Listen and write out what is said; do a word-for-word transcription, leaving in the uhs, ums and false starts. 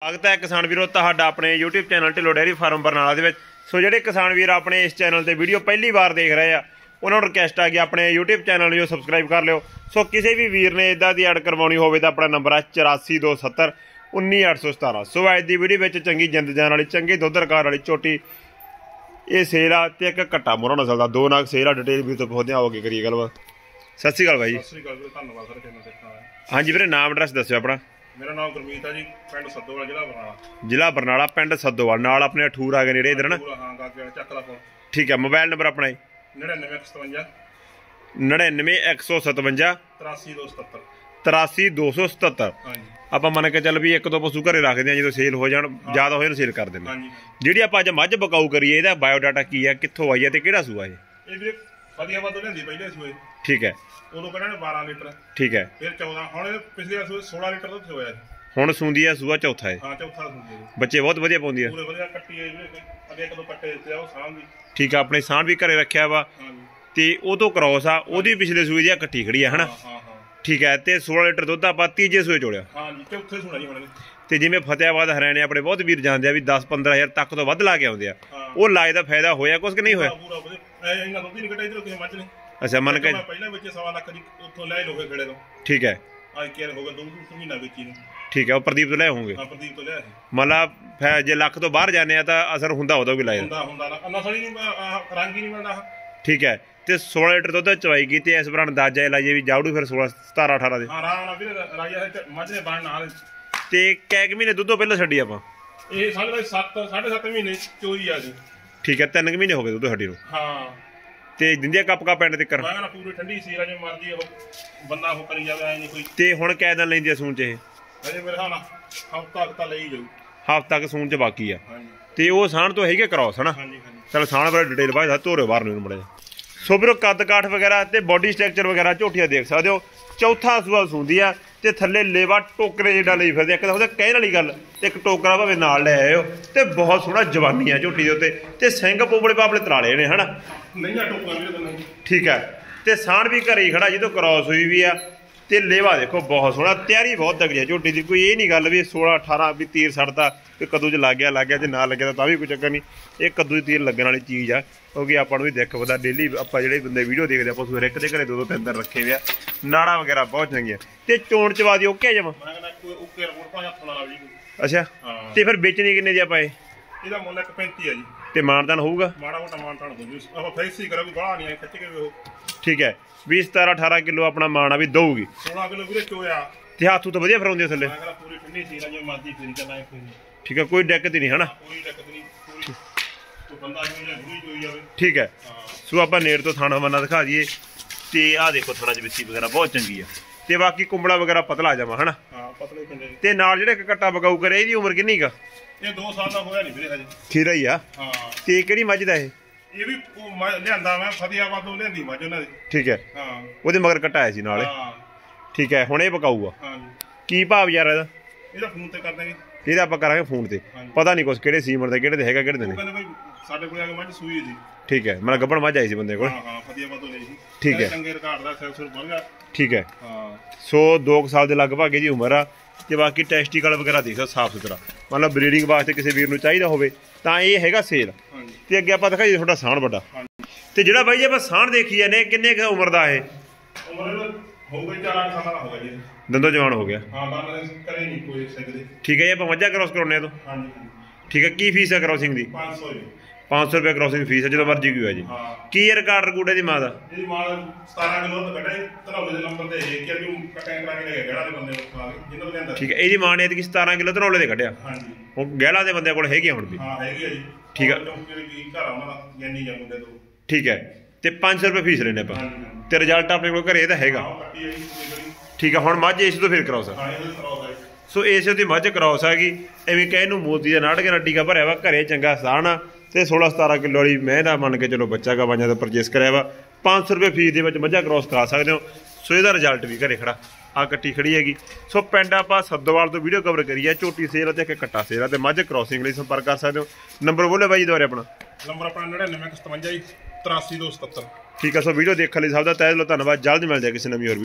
स्वागत है किसान वीरों तुहाडा अपने YouTube channel Dhillon dairy farm Barnala दे विच। सो जिहड़े किसान वीर अपने इस चैनल ते वीडियो पहली बार देख रहे हैं उन्होंने रिक्वेस्ट आ कि अपने यूट्यूब चैनल जो सबसक्राइब कर लियो। सो किसी भी वीर ने इदा की ऐड करवानी हो तो अपना नंबर है चौरासी दो सत्तर उन्नी अठ सौ सतारा। सो अज की वीडियो में चंगी जिंद जान वाली चंगी दुध रिकॉर्ड वाली झोटी ये सेल आ ते एक घट्टा मुरा नस्ल का दो नाग सेल आ। डिटेल भी तो पुछदे आओगे करिए गलबात। सत श्री अकाल भाई। हाँ जी वीरे नाम एड्रैस दस्यो अपना। मेरा नाम गुरमीत है जी, पिंड सद्दोवाल जिला बरनाला। जिला बरनाला पिंड सद्दोवाल नाल अपने अठूर आ गए नेड़े इधर ना। हां गागे चक दा फोन। ठीक है मोबाइल नंबर अपना नड़िनवे एक सौ सतवंजा नड़िनवे एक सौ सतवंजा तिरासी दो सतहत्तर तिरासी दो सौ सतहत्तर। हाँ जी ਆਪਾਂ ਮੰਨ ਕੇ ਚੱਲ ਵੀ ਇੱਕ ਦੋ ਪਸ਼ੂ ਘਰੇ ਰੱਖਦੇ ਆ ਜਦੋਂ ਸੇਲ ਹੋ ਜਾਣ ਜ਼ਿਆਦਾ ਹੋਏ ਨੂੰ ਸੇਲ ਕਰ ਦਿੰਦੇ। ਹਾਂਜੀ ਜਿਹੜੀ ਆਪਾਂ ਅੱਜ ਮੱਝ ਬਕਾਊ ਕਰੀਏ ਇਹਦਾ ਬਾਇਓਡਾਟਾ ਕੀ ਹੈ, ਕਿੱਥੋਂ ਆਈ ਹੈ ਤੇ ਕਿਹੜਾ ਸੂਆ ਇਹ? ਇਹ ਵੀਰੇ ਫਤਿਆਬਾਦ ਤੋਂ ਲੈਂਦੀ ਪਹਿਲੇ ਸੂਏ। ਠੀਕ ਹੈ ਉਦੋਂ ਪਹਿਲਾਂ ਨੇ ਬਾਰਾਂ ਲੀਟਰ। ਠੀਕ ਹੈ ਫਿਰ ਚੌਦਾਂ ਹੁਣ ਇਹ ਪਿਛਲੇ ਸੂਏ ਸੋਲਾਂ ਲੀਟਰ ਦੁੱਧ ਹੋਇਆ। ਹੁਣ ਸੂੰਦੀ ਹੈ ਸੂਆ ਚੌਥਾ ਹੈ। ਹਾਂ ਚੌਥਾ ਸੂੰਦੀ ਹੈ। ਬੱਚੇ ਬਹੁਤ ਵਧੀਆ ਪਾਉਂਦੀ ਹੈ। ਪੂਰੇ ਵਧੀਆ ਕੱਟੀ ਹੈ ਵੀਰੇ। ਅੱਗੇ ਇੱਕ ਦੋ ਕੱਟੇ ਦਿੱਤੇ ਆ ਉਹ ਸਾਂਭ ਵੀ। ਠੀਕ ਹੈ ਆਪਣੇ ਸਾਂਢ ਵੀ ਘਰੇ ਰੱਖਿਆ ਵਾ ਤੇ ਉਹ ਤੋਂ ਕ੍ਰੋਸ ਆ ਉਹਦੀ ਪਿਛਲੇ ਸੂਏ ਦੀ ਕੱਟੀ ਖੜੀ ਆ ਹਨਾ। ਹਾਂ ਹਾਂ ਠੀਕ ਹੈ ਤੇ सोलह ਲੀਟਰ ਦੁੱਧ ਆਪਾਂ ਤੀਜੇ ਸੂਏ ਚੋਲਿਆ। ਹਾਂ ਜੀ ਚੌਥੇ ਸੂਣਾ ਜੀ ਹੁਣ। ਤੇ ਜਿਵੇਂ ਫਤਿਆਬਾਦ ਹਰਿਆਣੇ ਆਪਣੇ ਬਹੁਤ ਵੀਰ ਜਾਂਦੇ ਆ ਵੀ ਦਸ ਪੰਦਰਾਂ ਹਜ਼ਾਰ ਤੱਕ ਤੋਂ ਵੱਧ ਲਾ ਕੇ ਆਉਂਦੇ ਆ, ਉਹ ਲਾਏ ਦਾ ਫਾਇਦਾ ਹੋਇਆ ਕੁਝ ਕਿ ਨਹੀਂ ਹੋਇਆ? ਪੂਰਾ ਵਧੀਆ ਐ ਇਹਨਾਂ ਦੁੱਧ ਹੀ ਨਹੀਂ ਕੱਢਿਆ ਇਧਰੋਂ ਕਿਸੇ ਮੱਝ ਨੇ। ਅੱਛਾ ਮੰਨ ਕੇ ਪਹਿਲਾਂ ਵਿੱਚ ਸਵਾ ਲੱਖ ਦੀ ਉੱਥੋਂ ਲੈ ਲੋਗੇ ਖੇੜੇ ਤੋਂ। ਠੀਕ ਹੈ ਅੱਜ ਕੇਰ ਹੋ ਗਿਆ ਦੋ ਦੋ ਮਹੀਨਾ ਵੇਚੀ ਨੂੰ। ਠੀਕ ਹੈ ਉਹ ਪ੍ਰਦੀਪ ਤੋਂ ਲੈ ਹੋਣਗੇ। ਹਾਂ ਪ੍ਰਦੀਪ ਤੋਂ ਲਿਆ ਸੀ। ਮਤਲਬ ਜੇ ਲੱਖ ਤੋਂ ਬਾਹਰ ਜਾਂਦੇ ਆ ਤਾਂ ਅਸਰ ਹੁੰਦਾ ਉਹਦਾ ਵੀ ਲਾਇਆ ਹੁੰਦਾ ਹੁੰਦਾ ਨਸਲ ਹੀ ਨਹੀਂ ਰੰਗ ਹੀ ਨਹੀਂ ਮਿਲਦਾ। ਠੀਕ ਹੈ ਤੇ सोलह ਲੀਟਰ ਦੁੱਧ ਚਵਾਈ ਕੀਤੀ ਇਸ ਬਰਾਂ ਅੰਦਾਜ਼ਾ ਲਾਈਏ ਵੀ ਜਾਊੜੂ ਫਿਰ सोलह सतारह अठारह ਦੇ। ਹਾਂ ਆਰਾਮ ਨਾਲ ਵੀਰੇ ਰਾਜਾ ਮੱਝ ਦੇ ਬਣ ਨਾਲ। ਤੇ ਕੈ ਕਿ ਮਹੀਨੇ ਦੁੱਧ ਤੋਂ ਪਹਿਲਾਂ ਛੱਡੀ ਆਪਾਂ? ਇਹ ਸਾਡੇ ਸੱਤ ਸਾਢੇ ਸੱਤ ਮਹੀਨੇ ਚੋਈ ਆ ਜੀ। ਠੀਕ ਹੈ ਤਿੰਨ ਮਹੀਨੇ ਹੋ ਗਏ ਦੁੱਧ ਛੱਡੀ ਨੂੰ। ਹਾਂ ਤੇ ਦਿੰਦੇ ਕੱਪ ਕਾ ਪਿੰਡ ਤੱਕ? ਮੈਂ ਕਹਿੰਦਾ ਪੂਰੀ ਠੰਡੀ ਸੀ ਰਾਜੇ ਮਰਜੀ ਉਹ ਬੰਦਾ ਉਹ ਕਰੀ ਜਾਵੇ ਐ ਨਹੀਂ ਕੋਈ। ਤੇ ਹੁਣ ਕੈ ਦਿਨ ਲੈਂਦੀ ਆ ਸੂਣ ਚ ਇਹ? ਅਜੇ ਮੇਰੇ ਹਾਲ ਹਫ਼ਤਾ ਤੱਕ ਤਾਂ ਲਈ ਜਾਊ। ਹਫ਼ਤਾ ਤੱਕ ਸੂਣ ਚ ਬਾਕੀ ਆ। ਹਾਂਜੀ ਤੇ ਉਹ ਸਾਣ ਤੋਂ ਹੈਗੇ ਕ੍ਰੋਸ ਹਨਾ। ਹਾਂਜੀ ਹਾਂਜੀ ਚਲ ਸਾਣ ਬਾਰੇ ਡਿਟੇਲ ਬਾਅਦ ਧੋਰੇ ਬਾਹਰ ਨੂੰ ਮੜੇ। ਸੋ ਵੀਰੋ ਕੱਦ ਕਾਠ ਵਗੈਰਾ ਤੇ ਬੋਡੀ ਸਟਰਕਚਰ ਵਗੈਰਾ ਝੋਟੀਆਂ ਦੇਖ ਸਕਦੇ ਹੋ। ਚੌਥਾ ਸੂਆ ਸੁੰਦੀ ਆ ਤੇ ਥੱਲੇ ਲੇਵਾ ਟੋਕਰੇ ਜਿਹੜਾ ਲਈ ਫਿਰਦੇ। ਇੱਕ ਤਾਂ ਉਹਦਾ ਕਹਿਣ ਵਾਲੀ ਗੱਲ ਇੱਕ ਟੋਕਰਾ ਭਾਵੇਂ ਨਾਲ ਲੈ ਆਇਓ ਤੇ ਬਹੁਤ ਸੋਹਣਾ ਜਵਾਨੀ ਆ ਝੋਟੀ ਦੇ ਉੱਤੇ ਤੇ ਸਿੰਘ ਪੋਪੜੇ ਪਾਪੜੇ ਤਰਾਲੇ ਨੇ ਹਨਾ। ਨਹੀਂ ਆ ਟੋਕਰਾ ਵੀਰੇ ਤੈਨੂੰ। ਠੀਕ ਹੈ ਤੇ ਸਾਣ ਵੀ ਘਰੇ ਹੀ ਖੜਾ ਜਿਹਦੋਂ ਕ੍ਰੋਸ ਹੋਈ ਵੀ ਆ ਤੇ ਲੇਵਾ ਦੇਖੋ ਬਹੁਤ ਸੋਹਣਾ। ਤਿਆਰੀ ਬਹੁਤ ਤਗੜੀ ਆ ਝੋਟੀ ਦੀ। ਕੋਈ ਇਹ ਨਹੀਂ ਗੱਲ ਵੀ सोलह अठारह ਵੀ ਤੀਰ ਸੜਦਾ ਕਿ ਕੱਦੂ 'ਚ ਲੱਗ ਗਿਆ ਲੱਗ ਗਿਆ ਜੇ ਨਾ ਲੱਗਿਆ ਤਾਂ ਵੀ ਕੋਈ ਚੱਕਰ ਨਹੀਂ। ਇਹ ਕੱਦੂ 'ਚ ਤੀਰ ਲੱਗਣ ਵਾਲੀ ਚੀਜ਼ ਆ ਕਿਉਂਕਿ ਆਪਾਂ ਨੂੰ ਵੀ ਦਿੱਖ ਪਤਾ ਡੇਲੀ ਆਪਾਂ ਜਿਹੜੇ ਬੰਦੇ ਵੀਡੀਓ ਦੇਖਦੇ ਆਪਾਂ ਸਵੇਰੇ ਇੱਕ ਦੇ ਘਰੇ ਦੋ ਦੋ ਤਿੰਨ ਦਿਨ ਰੱਖੇ ਹੋਏ ਆ। ਨਾੜਾਂ ਵਗੈਰਾ ਬਹੁਤ ਚੰਗੀਆਂ ਤੇ ਚੋਣ ਚਵਾ ਦੀ ਓਕੇ ਜਮਾ। ਮੈਂ ਕਹਿੰਦਾ ਕੋਈ ਓਕੇ ਰਿਪੋਰਟ ਭਾਵੇਂ ਹੱਥ ਨਾਲ ਆਵੀ। ਅੱਛਾ ਤੇ ਫਿਰ ਵੇਚਣੀ ਕਿੰਨੇ ਦੀ ਆਪਾਂ ਇਹ? ਇਹਦਾ ਮੁੱਲ ਇੱਕ ਪੈਂਤੀ ਆ ਜੀ। ਤੇ ਮਾਨਤਾਨ ਹੋਊਗਾ? ਮਾੜਾ ਮੋਟਾ ਮਾਨਤਾਨ ਹੋ ਜੂ ਆਪਾਂ ਫੈਕਸੀ ਕਰਾਂ ਕੋਈ ਬਾਹਲਾ ਨਹੀਂ ਖਿੱਚ ਕੇ ਉਹ। ਠੀਕ ਹੈ बीस सतारह अठारह किलो अपना माना भी दऊगी। सोलह किलो ਵੀਰੇ ਚੋਇਆ ਤੇ ਹੱਥ ਤੋਂ ਵਧੀਆ ਫਰਾਉਂਦੇ ਥੱਲੇ। ਮੈਂ ਕਹਿੰਦਾ ਪੂਰੀ ਠੰਡੀ ਸੀ ਰਾਜੇ ਮਰਦੀ ਫੇਰੀ ਕਰਨਾ ਕੋਈ ਨਹੀਂ। ਠੀਕ ਹੈ ਕੋਈ ਦਿੱਕਤ ਨਹੀਂ ਹਨਾ। ਕੋਈ ਦਿੱਕਤ ਨਹੀਂ ਪੂਰੀ ਕੋਈ ਬੰਦਾ ਜਿਵੇਂ ਜਾਂ ਗੁਰੀ ਜੋਈ ਜਾਵੇ। ਠੀਕ ਹੈ ਸੋ ਆਪਾਂ ਨੇੜ ਤੋਂ ਥਾਣਾ ਬੰਨਾ ਦਿਖਾ ਦਈਏ ਤੇ ਆਹ ਦੇਖੋ ਥਾਣਾ ਚ ਵਿੱਸੀ ਵਗੈਰਾ ਬਹੁਤ ਚੰਗੀ ਆ ਤੇ ਬਾਕੀ ਕੁੰਬੜਾ ਵਗੈਰਾ ਪਤਲਾ ਜਾਵਾ ਹਨਾ। ਹਾਂ ਪਤਲੇ ਪਿੰਡੇ ਤੇ ਨਾਲ ਜਿਹੜੇ ਇੱਕ ਕੱਟਾ ਬਗਾਊ ਕਰੇ ਇਹਦੀ ਉਮਰ ਕਿੰਨੀ ਕਾ? ਇਹ ਦੋ ਸਾਲ ਦਾ ਹੋਇਆ ਨਹੀਂ ਵੀਰੇ ਹਜੇ। ਖੀਰਾ ਹੀ ਆ। ਹਾਂ ਤੇ ਕਿਹੜੀ ਮੱਝ ਦਾ ਇਹ? ਇਹ ਵੀ ਲਿਆਂਦਾ ਮੈਂ ਫਤਿਆਬਾਦ ਤੋਂ ਲਿਆਂਦੀ ਮੱਝ ਉਹਨਾਂ ਦੀ। ਠੀਕ ਹੈ ਹਾਂ ਉਹਦੇ ਮਗਰ ਕਟਾਇਆ ਸੀ ਨਾਲੇ। ਹਾਂ ਠੀਕ ਹੈ ਹੁਣ ਇਹ ਬਕਾਊ ਆ। ਹਾਂ ਕੀ ਭਾਵ ਯਾਰ ਇਹਦਾ? ਇਹਦਾ ਫੋਨ ਤੇ ਕਰ ਦਾਂਗੇ। ਇਹਦਾ ਆਪਾਂ ਕਰਾਂਗੇ ਫੋਨ ਤੇ। ਪਤਾ ਨਹੀਂ ਕੁਛ ਕਿਹੜੇ ਸੀਮਰ ਦਾ ਕਿਹੜੇ ਦੇ ਹੈਗਾ ਕਿਹੜੇ ਦੇ ਨਹੀਂ। ਕਹਿੰਦੇ ਭਾਈ ਸਾਡੇ ਕੋਲ ਆ ਕੇ ਮੱਝ ਸੂਈ ਦੀ। ਠੀਕ ਹੈ ਮੈਂ ਗੱਬਣ ਮੱਝ ਆਈ ਸੀ ਬੰਦੇ ਕੋਲ। ਹਾਂ ਹਾਂ ਫਤਿਆਬਾਦ ਤੋਂ ਲਈ ਸੀ। ਠੀਕ ਹੈ ਚੰਗੇ ਰਿਕਾਰਡ ਦਾ ਸੈਂਸਰ ਬਣ ਗਿਆ। ਠੀਕ ਹੈ ਹਾਂ ਸੋ ਦੋ ਸਾਲ ਦੇ ਲਗਭਗ ਇਹਦੀ ਉਮਰ ਆ ਤੇ ਬਾਕੀ ਟੈਸਟੀਕਲ ਵਗੈਰਾ ਦੇਖੋ ਸਾਫ ਸੁਥਰਾ ਮਤਲਬ ਬਰੀਡਿੰਗ ਵਾਸਤੇ ਕਿਸੇ ਵੀਰ ਨੂੰ ਚਾਹੀਦਾ ਹੋਵੇ ਤਾਂ ਇਹ ਹੈਗਾ ਸੇਲ। ਤੇ ਅੱਗੇ ਆਪਾਂ ਦਿਖਾਈਏ ਤੁਹਾਡਾ ਸਾਣ ਵੱਡਾ ਤੇ ਜਿਹੜਾ ਬਾਈ ਜੀ ਆਪਾਂ ਸਾਣ ਦੇਖੀ ਜਾਂਦੇ ਕਿੰਨੇ ਕੁ ਉਮਰ ਦਾ ਇਹ? ਉਮਰ ਹੋਊਗਾ ਚਾਰ ਅੱਠ ਸਾਲ ਦਾ ਹੋਗਾ ਜੀ। ਦੰਦੋ ਜਵਾਨ ਹੋ ਗਿਆ। ਹਾਂ ਬਾਅਦ ਕਰੇ ਨਹੀਂ ਕੋਈ ਸਕਦੇ। ਠੀਕ ਹੈ ਜੀ ਆਪਾਂ ਮੱਝਾਂ ਕ੍ਰੋਸ ਕਰਾਉਣੇ ਆ ਤੋਂ। ਹਾਂਜੀ ਠੀਕ ਹੈ ਕੀ ਫੀਸ ਹੈ ਕ੍ਰੋਸਿੰਗ ਦੀ? ਪੰਜ ਸੌ ਜੀ। पाँच सौ रुपये क्रॉसिंग फीस है जो मर्जी की है जी। की रिकॉर्ड रिकूड है जी माँ का? जी माँ सतारह किलो तो कटा धनौले के नंबर ते है कि अभी कटा करा के ले गया दे बंदे जिन्हों ने लेंदा। ठीक है ये माँ ने कि सतारह किलो धनौले दे कटिया। हां जी वो गहला दे बंदे कोल हैगी हुण भी। हां हैगी है जी। ठीक है घर आउणा दा यानी जा मुंडे तो। ठीक है ते पाँच सौ रुपये फीस लेने पा ते रिजल्ट अपने कोल घरे दा हैगा। ठीक है हुण मझ इस तो फिर क्रॉस है। हां ये क्रॉस है। सो इस दी मझ क्रॉस हैगी एवें कहे नूं मोती दा नाटक ना टीका भरिया वा घरे चंगा साण ਤੇ सोलह सतारह किलो वाली मैं ਦਾ ਮੰਨ ਕੇ ਚਲੋ ਬੱਚਾ ਗਾ ਬਾਈਆਂ ਦਾ ਪਰਚੇਸ ਕਰਿਆ ਵਾ पाँच सौ रुपये फीस ਦੇ ਵਿੱਚ ਮੱਝਾਂ ਕ੍ਰੋਸ ਕਰਾ ਸਕਦੇ ਹੋ। ਸੋ ਇਹਦਾ ਰਿਜ਼ਲਟ ਵੀ ਘਰੇ ਖੜਾ ਆ ਕੱਟੀ ਖੜੀ ਹੈਗੀ। ਸੋ ਪਿੰਡ ਆਪਾਂ ਸੱਦੋਵਾਲ ਤੋਂ ਵੀਡੀਓ ਕਵਰ ਕਰੀ ਹੈ ਝੋਟੀ ਸੇਲ ਤੇ ਇੱਕ ਕੱਟਾ ਸੇਲ ਆ ਤੇ ਮੱਝ ਕ੍ਰੋਸਿੰਗ ਲਈ ਸੰਪਰਕ ਕਰ ਸਕਦੇ ਹੋ। ਨੰਬਰ ਬੋਲੇ ਬਾਈ ਦੁਆਰੇ ਆਪਣਾ। ਨੰਬਰ ਆਪਣਾ ਨੜਿਨਵੇਂ ਇੱਕ ਸਤਵੰਜਾ ਜੀ ਤਰਾਸੀ ਦੋ ਸਤੱਤਰ। ਠੀਕ ਹੈ ਸੋ ਵੀਡੀਓ ਦੇਖਣ ਲਈ ਸਭ ਦਾ ਤਹਿ ਦਿਲੋਂ ਧੰਨਵਾਦ। ਜਲਦ ਮਿਲਦੇ ਆ ਕਿਸੇ ਨਵੀਂ ਹੋਰ